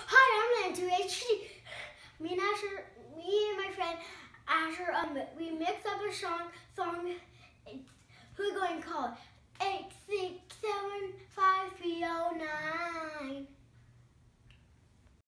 Hi, I'm Landontubehd. Me and my friend Asher, we mixed up a song. We're going to call 8675309.